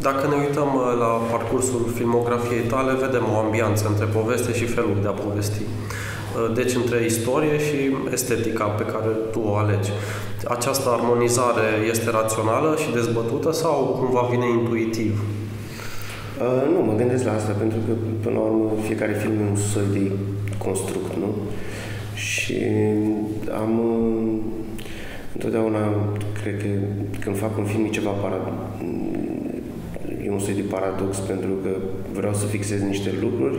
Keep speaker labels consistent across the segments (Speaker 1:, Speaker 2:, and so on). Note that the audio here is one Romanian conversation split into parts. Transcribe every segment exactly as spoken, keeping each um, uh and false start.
Speaker 1: Dacă ne uităm la parcursul filmografiei tale, vedem o ambianță între poveste și felul de a povesti. Deci între istorie și estetica pe care tu o alegi. Această armonizare este rațională și dezbătută sau cumva vine intuitiv?
Speaker 2: Uh, nu, mă gândesc la asta, pentru că, până la urmă, fiecare film e un soi de construct, nu? Și am... Întotdeauna, cred că când fac un film e ceva paradox. E un soi de paradox, pentru că vreau să fixez niște lucruri.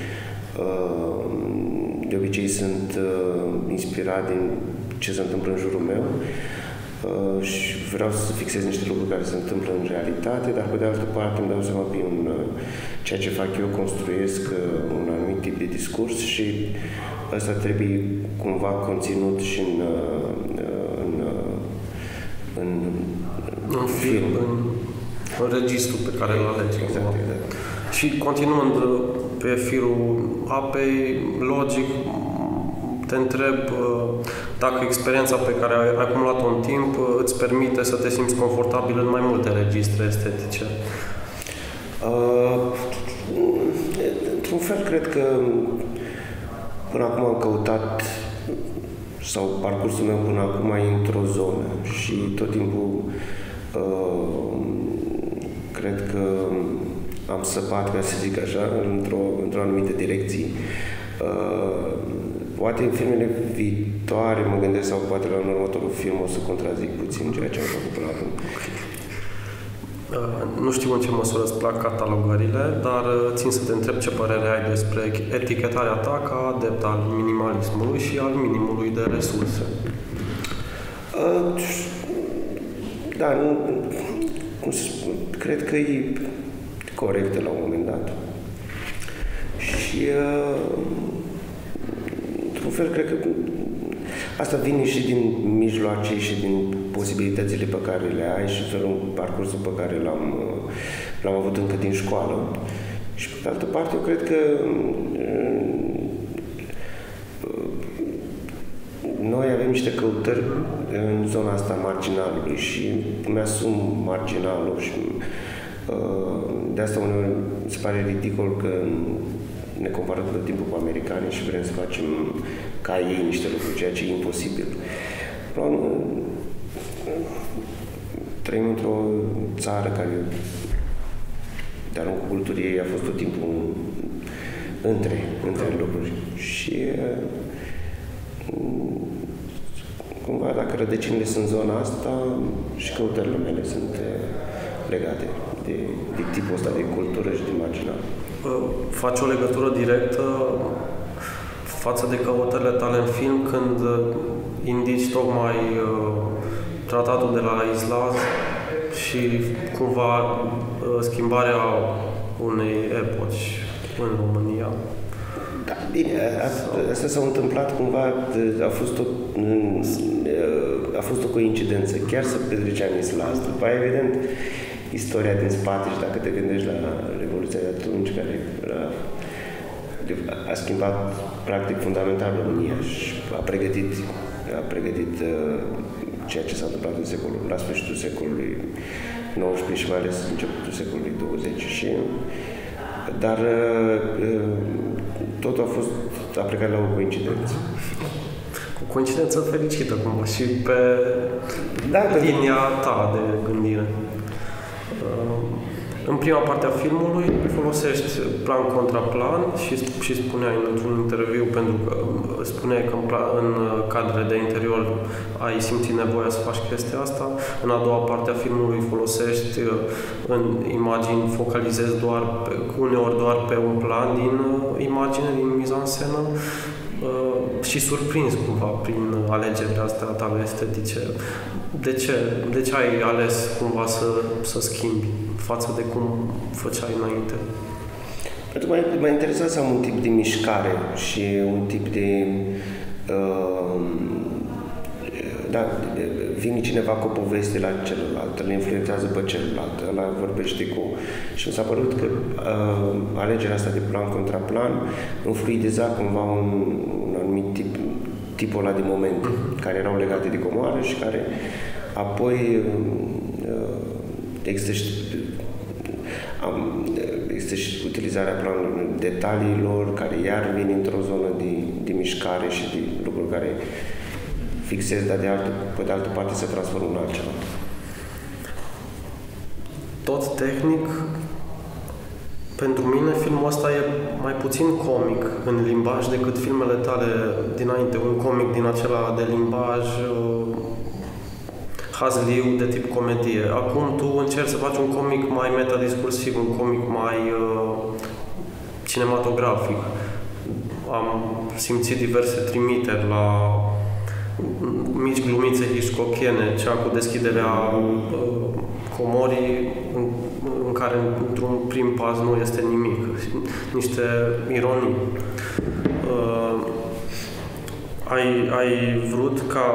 Speaker 2: De obicei sunt inspirat din ce se întâmplă în jurul meu și vreau să fixez niște lucruri care se întâmplă în realitate, dar pe de altă parte îmi dau seama că în ceea ce fac eu construiesc un anumit tip de discurs și ăsta trebuie cumva conținut și în în, în,
Speaker 1: în film, în, în registrul pe care îl alegi.
Speaker 2: Exact, exact.
Speaker 1: Și continuând pe firul apei, logic, te întreb dacă experiența pe care ai acumulat-o în timp îți permite să te simți confortabil în mai multe registre estetice.
Speaker 2: Uh, într-un fel, cred că până acum am căutat, sau parcursul meu până acum e într-o zonă și tot timpul uh, cred că am săpat, ca să zic așa, într-o, într-o anumită direcție. Uh, poate în filmele viitoare mă gândesc, sau poate la următorul film o să contrazic puțin ceea ce am făcut până acum.
Speaker 1: Uh, nu știu în ce măsură îți plac catalogările, dar țin să te întreb ce părere ai despre etichetarea ta ca adept al minimalismului și al minimului de resurse.
Speaker 2: Uh, da, nu, cum să spun, cred că e corectă la un moment dat. Și uh, într-un fel, cred că asta vine și din mijloace și din posibilitățile pe care le ai și felul, parcursul pe care l-am, l-am avut încă din școală. Și pe de altă parte, eu cred că noi avem niște căutări în zona asta marginalului și mi-asum marginalul și de asta uneori se pare ridicol că ne comparăm tot timpul cu americanii și vrem să facem ca ei niște lucruri, ceea ce e imposibil. Trăim într-o țară care, de-a lungul culturii ei, a fost tot timpul între, între lucruri. Și cumva, dacă rădăcinile sunt în zona asta, și căutările mele sunt legate de, de tipul ăsta de cultură și de marginal.
Speaker 1: Faci o legătură directă față de căutările tale în film când indici tocmai uh, tratatul de la Islas și cumva uh, schimbarea unei epoci în România.
Speaker 2: Da, bine, asta s-a întâmplat cumva, a fost o, a fost o coincidență. Chiar să petrecea în Islas. După aia, evident, istoria din spate și dacă te gândești la Revoluția de atunci, care a schimbat practic fundamental România și a pregătit, a pregătit uh, ceea ce s-a întâmplat în secolul, la sfârșitul secolului nouăsprezece și mai ales începutul secolului douăzeci. Și, dar uh, totul a fost a plecat la o coincidență.
Speaker 1: O coincidență fericită cumva și pe
Speaker 2: da,
Speaker 1: linia ta de gândire. În prima parte a filmului folosești plan contra plan și, și spuneai într-un interviu, pentru că spuneai că în, plan, în cadre de interior ai simțit nevoia să faci chestia asta. În a doua parte a filmului folosești în imagini, focalizezi doar pe, uneori doar pe un plan din imagine, din mizanscenă și surprins cumva prin alegerile astea tale estetice. De ce? De ce ai ales cumva să, să schimbi față de cum făceai înainte?
Speaker 2: Pentru că m-a interesat să am un tip de mișcare și un tip de... Uh, da, vine cineva cu o poveste la celălalt, îl influențează pe celălalt, ăla vorbește cu... Și mi s-a părut că uh, alegerea asta de plan contra plan îmi fluidiza cumva un, un anumit tip, tipul ăla de momente, mm-hmm. care erau legate de comoară și care apoi uh, există Am, există și utilizarea planului detaliilor, care iar vin într-o zonă de, de mișcare și de lucruri care fixez, dar de altă, pe de altă parte se transformă în altceva.
Speaker 1: Tot tehnic, pentru mine filmul ăsta e mai puțin comic în limbaj decât filmele tale dinainte. Un comic din acela de limbaj uh, hazliu, de tip comedie. Acum tu încerci să faci un comic mai metadiscursiv, un comic mai uh, cinematografic. Am simțit diverse trimiteri la mici glumițe hitchcockiene, cea cu deschiderea uh, comorii în, în care într-un prim pas nu este nimic, niște ironii. Uh, ai, ai vrut ca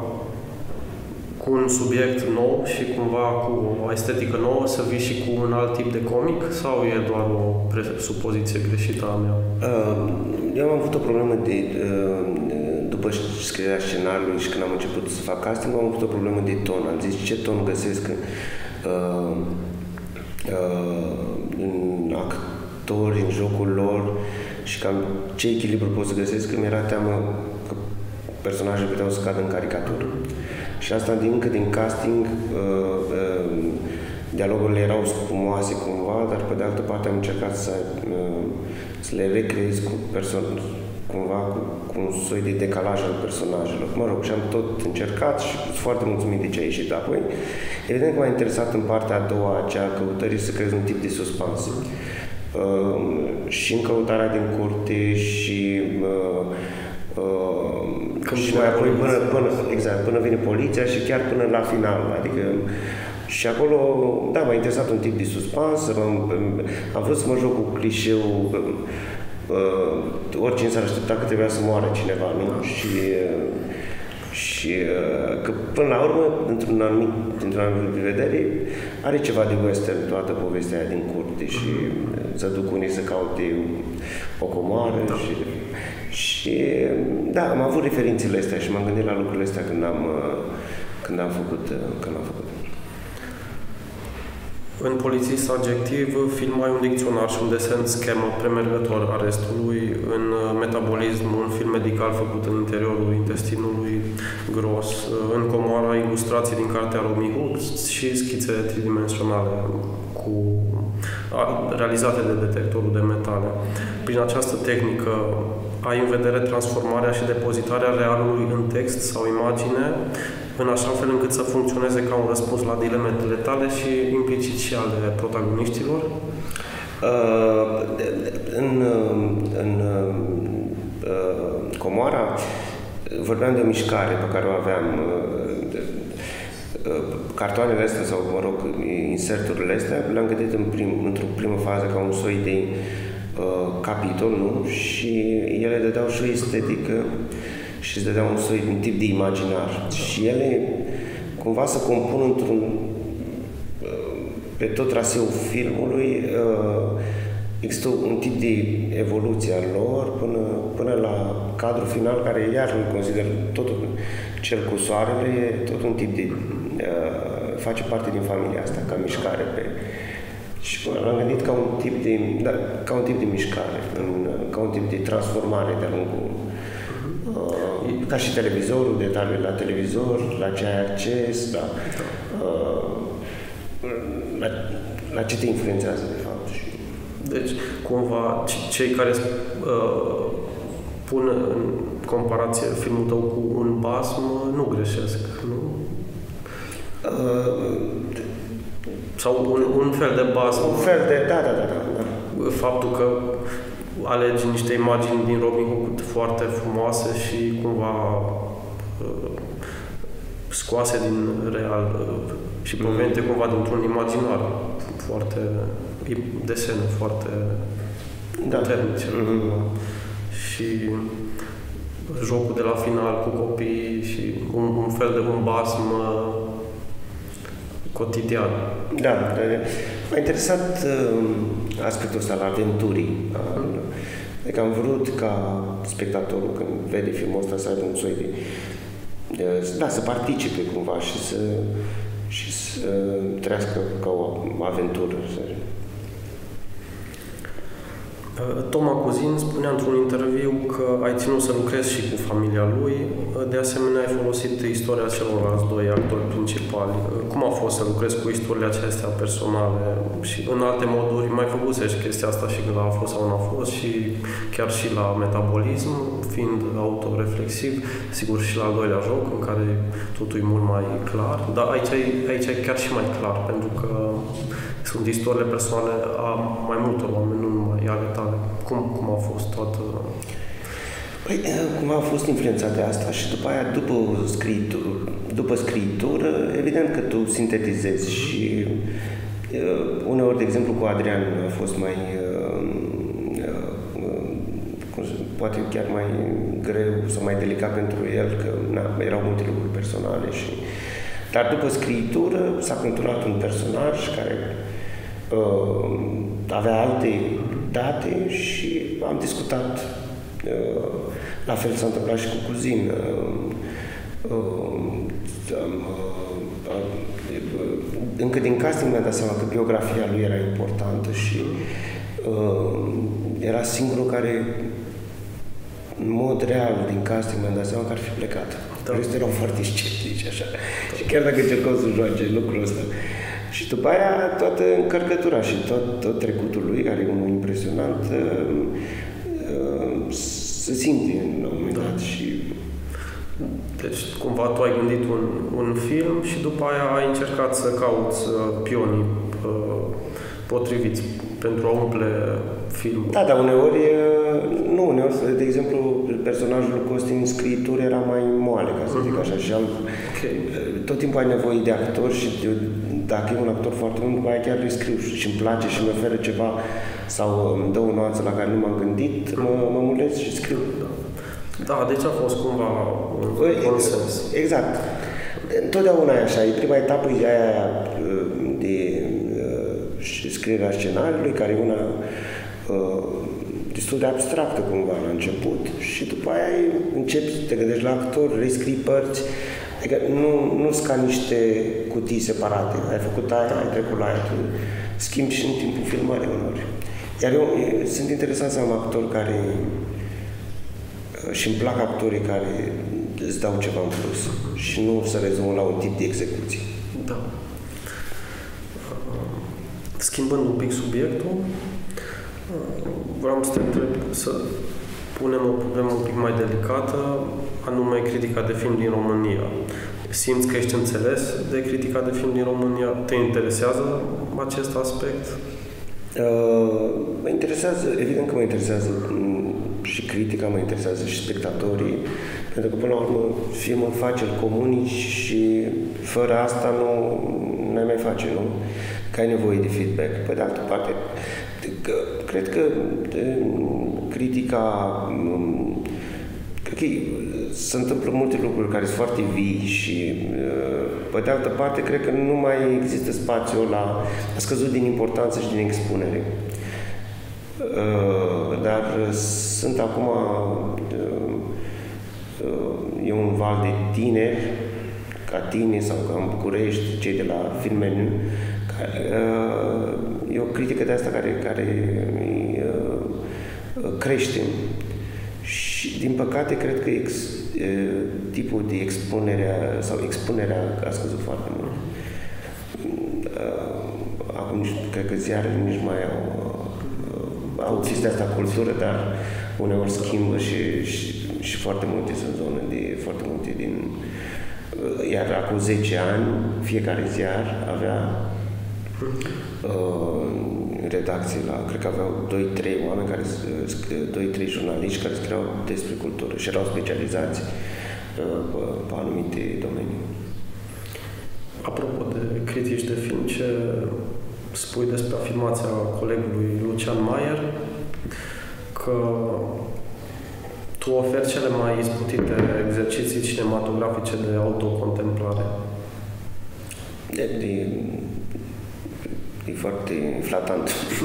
Speaker 1: cu un subiect nou și cumva cu o estetică nouă să vii și cu un alt tip de comic sau e doar o presupoziție greșită a mea?
Speaker 2: Uh, eu am avut o problemă de, uh, după scrierea scenariului și când am început să fac casting, am avut o problemă de ton. Am zis ce ton găsesc uh, uh, în actori, în jocul lor și cam ce echilibru pot să găsesc, că mi-era teamă că personajele puteau să cadă în caricatură. Și asta din, încă din casting, uh, uh, dialogurile erau spumoase cumva, dar pe de altă parte am încercat să, uh, să le recreez cu person- cumva cu, cu un soi de decalaj al personajelor. Mă rog, și am tot încercat și sunt foarte mulțumit de ce a ieșit apoi. Evident că m-a interesat în partea a doua, aceea căutării, să creez un tip de suspans. Uh, și în căutarea din curte și uh, Uh, și mai apoi până, până, exact, până vine poliția și chiar până la final, adică și acolo, da, m-a interesat un tip de suspans, am, am vrut să mă joc cu clișeul, uh, oricine s-ar aștepta că trebuia să moară cineva, nu? Și, uh, și uh, că până la urmă, într-un anumit, într-un anumit vedere, are ceva de western toată povestea aia din curte și să duc unii să caute o comoară da. și Și da, am avut referințele astea și m-am gândit la lucrurile astea când am, când am făcut, când am făcut.
Speaker 1: În Polițist Adjectiv, film ai un dicționar și un desen schemă premergător arestului. În Metabolism, un film medical făcut în interiorul intestinului gros. În Comoara, ilustrații din cartea lui Hooks și schițe tridimensionale cu, realizate de detectorul de metale. Prin această tehnică ai în vedere transformarea și depozitarea realului în text sau imagine, în așa fel încât să funcționeze ca un răspuns la dilemele tale și implicit și ale protagoniștilor?
Speaker 2: Uh, în în uh, Comoara vorbeam de o mișcare pe care o aveam. Uh, cartoanele astea sau, mă rog, inserturile astea le-am gândit în prim, într-o primă fază ca un soi de uh, capitol, nu? Și ele dădeau și o estetică și îți dădeau un soi, un tip de imaginar. Și ele cumva se compun într-un uh, pe tot traseul filmului uh, există un tip de evoluție a lor până, până la cadrul final, care iar îl consider totul, cel cu soarele, tot un tip de uh, face parte din familia asta, ca mișcare pe... Și l-am gândit ca un tip de, da, ca un tip de mișcare, în, ca un tip de transformare de-a lungul uh, ca și televizorul, detaliile la televizor, la ce ai acces, da. Uh, la, la ce te influențează, de fapt.
Speaker 1: Deci, cumva, cei care uh, pun în comparație filmul tău cu un basm nu greșesc, nu? Uh, Sau un, un fel de basm.
Speaker 2: Un fel de, da, da, da, da.
Speaker 1: Faptul că alegi niște imagini din Robin Hood foarte frumoase și cumva uh, scoase din real uh, și provenite mm. cumva dintr-un imaginar foarte, desene foarte
Speaker 2: da.
Speaker 1: puternice. Mm-hmm. Și jocul de la final cu copiii și un, un fel de un basm uh, cotidian.
Speaker 2: Da, m-a interesat uh, aspectul ăsta al aventurii. Mm. Adică am vrut ca spectatorul, când vede filmul ăsta, să aibă un soi de, de da, să participe cumva și să și să trăiască ca o aventură. Să...
Speaker 1: Toma Cuzin spunea într-un interviu că ai ținut să lucrezi și cu familia lui, de asemenea ai folosit istoria celorlalți doi actori principali. Cum a fost să lucrezi cu istoriile acestea personale și în alte moduri mai făcusești chestia asta și la A fost sau nu a fost și chiar și la Metabolism, fiind autoreflexiv, sigur și la al doilea joc în care totul e mult mai clar, dar aici e, aici e chiar și mai clar pentru că sunt istoriile personale a mai multor oameni, nu numai ale tale. Cum, cum a fost toată...
Speaker 2: Păi, cum a fost influențat de asta și după aia, după scriitură, după scriitură, evident că tu sintetizezi și uh, uneori, de exemplu, cu Adrian a fost mai, uh, uh, poate chiar mai greu sau mai delicat pentru el, că na, erau multe lucruri personale și... Dar după scriitură s-a conturat un personaj care uh, avea alte date și am discutat. Uh, la fel s-a întâmplat și cu Cuzin. Uh, uh, uh, încă din casting mi-am dat seama că biografia lui era importantă și uh, era singurul care, în mod real, din casting mi-am dat seama că ar fi plecat. Da. Restul erau foarte sceptici, așa. Da. Și chiar dacă încercau să joace lucrul ăsta. Și după aia, toată încărcătura și tot, tot trecutul lui, care e unul impresionant, uh, uh, se simte în un moment dat. Și...
Speaker 1: Deci, cumva, tu ai gândit un, un film și după aia ai încercat să cauți uh, pionii uh, potriviți pentru a umple filmul.
Speaker 2: Da, dar uneori, nu, uneori, de exemplu, personajul Costi în scriitură era mai moale, ca să zic așa, și am, okay. Tot timpul ai nevoie de actor și de, dacă e un actor foarte bun, după aia chiar îi scriu și îmi place și îmi oferă ceva sau îmi dă o nuanță la care nu m-am gândit, mă, mă mulez și scriu.
Speaker 1: Da. Da, deci a fost cumva un consens.
Speaker 2: Exact. Întotdeauna e așa, e prima etapă e aia de și scrierea scenariului, care e una uh, destul de abstractă cumva la început și după aia începi, te gândești la actor, rescrii părți, adică nu, nu sunt ca niște cutii separate, ai făcut aia, ai trecut la aia, tu schimbi și în timpul filmării uneori. Iar eu, eu sunt interesat să am actori care uh, și îmi plac actorii care îți dau ceva în plus și nu să rezumă la un tip de execuție.
Speaker 1: Da. Schimbând un pic subiectul, vreau să te întreb, să punem o problemă un pic mai delicată, anume critica de film din România. Simți că ești înțeles de critica de film din România? Te interesează acest aspect?
Speaker 2: Uh, mă interesează, evident că mă interesează și critica, mă interesează și spectatorii, pentru că până la urmă filmul face, îl comunici și fără asta nu n-ai mai face, nu? Că ai nevoie de feedback. Pe de altă parte, că, cred că de, critica, cred că se întâmplă multe lucruri care sunt foarte vii și pe de altă parte, cred că nu mai există spațiul ăla, a scăzut din importanță și din expunere. Dar sunt acum, e un val de tineri, ca tine sau ca în București, cei de la Filmeniu, e o critică de asta care, care crește. Și, din păcate, cred că ex, tipul de expunere sau expunerea a scăzut foarte mult. Acum, nici, cred că ziarele nici mai au, au chestia asta cultură, dar uneori schimbă și, și, și foarte multe sunt zone de foarte multe din... Iar acum zece ani, fiecare ziar avea uh, redacții la, cred că aveau doi trei oameni, care, doi trei jurnaliști care scriau despre cultură și erau specializați uh, pe, pe anumite domenii.
Speaker 1: Apropo de critici de film, ce spui despre afirmația colegului Lucian Maier că tu oferi cele mai isputite exerciții cinematografice de autocontemplare?
Speaker 2: De, de, e foarte flatant.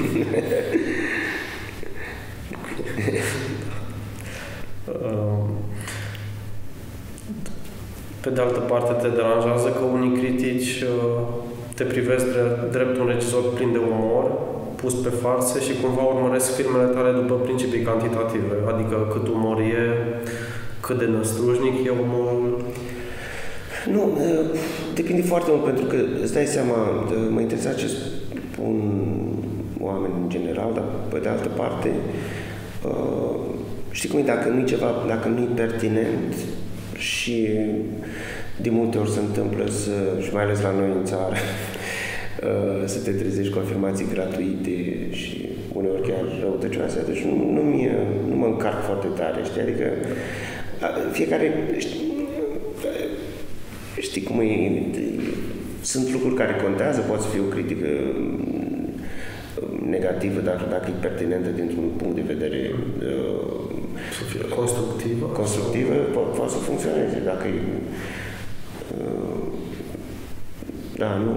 Speaker 1: Pe de altă parte, te deranjează că unii critici te privesc drept un regizor plin de umor pus pe farsă și cumva urmăresc filmele tale după principii cantitative, adică cât umor e, cât de năstrușnic e umorul.
Speaker 2: Nu, depinde foarte mult, pentru că îți dai seama, mă interesa ce spun oamenii în general, dar pe de altă parte, știi cum e, dacă nu e ceva, dacă nu e pertinent și de multe ori se întâmplă să, și mai ales la noi în țară, să te trezești cu afirmații gratuite și uneori chiar răutăcioase. Deci nu, nu, nu mă încarc foarte tare, știi? Adică fiecare, știi, știi cum e, sunt lucruri care contează, poate fi o critică negativă, dar dacă e pertinentă dintr-un punct de vedere
Speaker 1: să fie constructivă,
Speaker 2: constructivă po- poate să funcționeze. Dacă e, da, nu,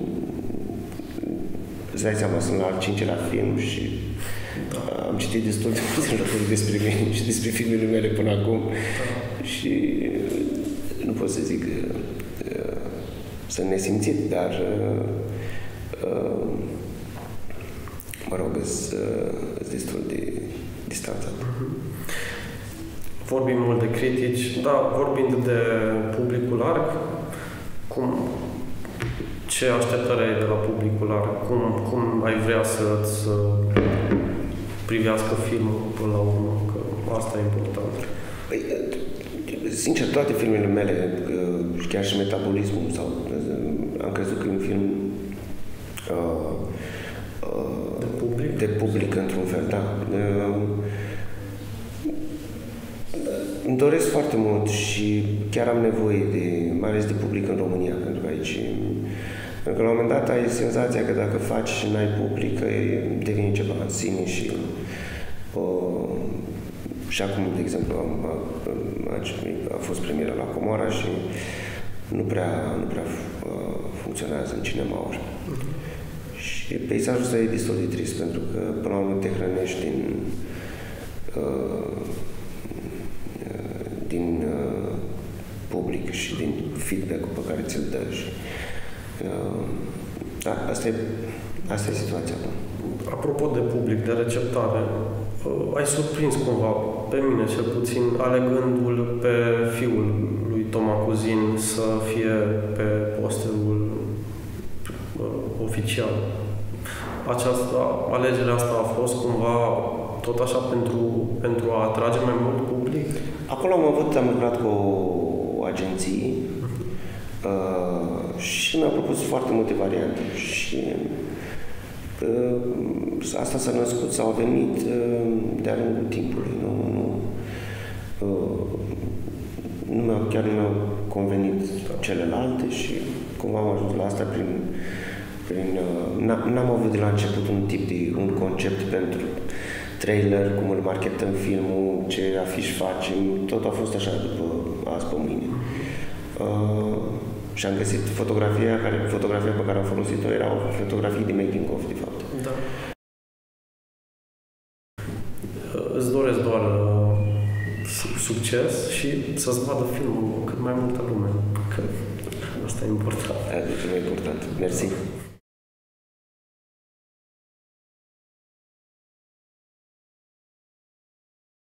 Speaker 2: îți dai seama, sunt la al cincilea film și da. Am citit destul de multe lucruri despre mine și despre filmele mele până acum da. Și nu pot să zic uh, sunt nesimțit, dar uh, uh, mă rog, sunt uh, destul de distanțat.
Speaker 1: Vorbim mult de critici, dar vorbind de publicul larg, cum, ce așteptări ai de la publicul larg? Cum, cum ai vrea să-ți privească filmul până la urmă? Că asta e important.
Speaker 2: Păi, sincer, toate filmele mele, chiar și Metabolismul, sau, am crezut că e un film uh, uh,
Speaker 1: de public,
Speaker 2: de public într-un fel, da. Uh, Îmi doresc foarte mult și chiar am nevoie de, mai ales de public în România, pentru că aici, pentru că la un moment dat ai senzația că dacă faci și n-ai public, devine ceva în sine și o, și acum, de exemplu, am, a, a fost premiera la Comoara și nu prea, nu prea uh, funcționează în cinemauri. Uh-huh. Și peisajul ăsta e destul de trist, pentru că până la urmă te hrănești din uh, din uh, public și din feedback-ul pe care ți-l dă. Și, uh, da, asta e, asta e situația.
Speaker 1: Apropo de public, de receptare, uh, ai surprins cumva, pe mine cel puțin, alegându-l pe fiul lui Toma Cuzin să fie pe posterul uh, oficial. Această, alegerea asta a fost cumva tot așa pentru, pentru a atrage mai mult public?
Speaker 2: Acolo am avut, am lucrat cu o agenție uh, și mi-a propus foarte multe variante și uh, asta s-a născut sau a venit uh, de-a lungul timpului. Nu, nu, uh, nu mi-a, chiar nu mi-au convenit celelalte și cumva am ajuns la asta prin... prin uh, n-am avut de la început un tip de, un concept pentru trailer, cum îl marketăm filmul, ce afiș facem, tot a fost așa după azi pe mâine. Uh, și am găsit fotografia, care, fotografia pe care am folosit-o era o fotografie de making of, de fapt.
Speaker 1: Da. Îți doresc doar uh, succes și să-ți vadă filmul cât mai multă lume, că asta e important.
Speaker 2: Asta e important. Mersi.